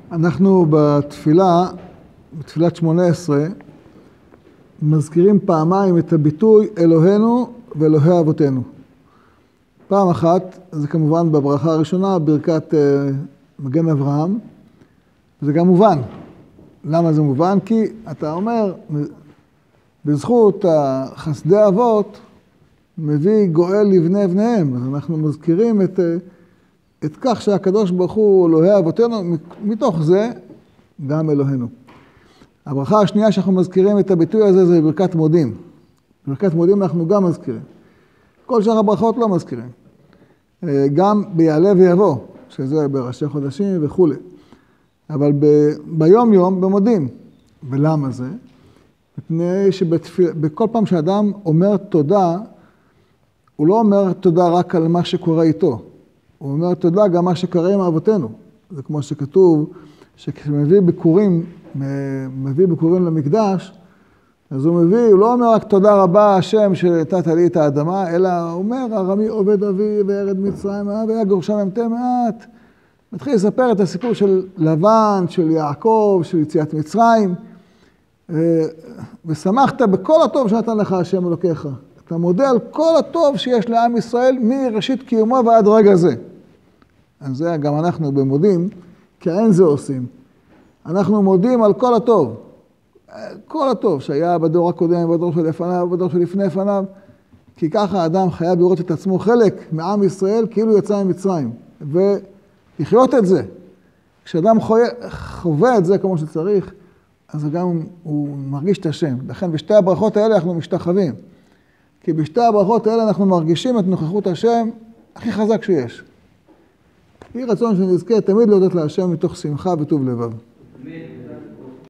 אנחנו בתפילת 18, מזכירים פעמיים את הביטוי אלוהינו ואלוהי אבותינו. פעם אחת, זה כמובן בברכה הראשונה, ברכת מגן אברהם, וזה גם מובן. למה זה מובן? כי אתה אומר, בזכות חסדי אבות, מביא גואל לבני בניהם. אז אנחנו מזכירים את כך שהקדוש ברוך הוא אלוהי אבותינו, מתוך זה גם אלוהינו. הברכה השנייה שאנחנו מזכירים את הביטוי הזה זה ברכת מודים. ברכת מודים אנחנו גם מזכירים. כל שאר הברכות לא מזכירים. גם ביעלה ויבוא, שזה בראשי חודשים וכו'. אבל ביום יום במודים. ולמה זה? מפני שבכל פעם שאדם אומר תודה, הוא לא אומר תודה רק על מה שקורה איתו. הוא אומר תודה גם מה שקרה עם אבותינו. זה כמו שכתוב, שכשמביא ביקורים למקדש, אז הוא לא אומר רק תודה רבה השם שנתת לי את האדמה, אלא הוא אומר, ארמי עובד אבי וירד מצרים, ויגור שם אמתי מעט. מתחיל לספר את הסיפור של לבן, של יעקב, של יציאת מצרים, ושמחת בכל הטוב שנתן לך השם אלוקיך. אתה מודה על כל הטוב שיש לעם ישראל מראשית קיומו ועד רגע זה. אז זה גם אנחנו במודים, כי אין זה עושים. אנחנו מודים על כל הטוב. כל הטוב שהיה בדור הקודם, בדור שלפניו, בדור שלפני לפניו, כי ככה האדם חייב לראות את עצמו חלק מעם ישראל כאילו יצא ממצרים, ולחיות את זה. כשאדם חווה את זה כמו שצריך, אז גם הוא מרגיש את השם. לכן בשתי הברכות האלה אנחנו משתחווים. כי בשתי הברכות האלה אנחנו מרגישים את נוכחות השם הכי חזק שיש. יהי רצון שנזכה תמיד להודות להשם מתוך שמחה וטוב לבב.